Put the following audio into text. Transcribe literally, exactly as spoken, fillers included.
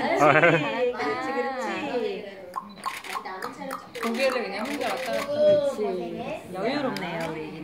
그렇지, 그렇지, 그렇지. 고개를 그냥 혼자 왔다 갔다. 그렇지. 여유롭네요, 우리.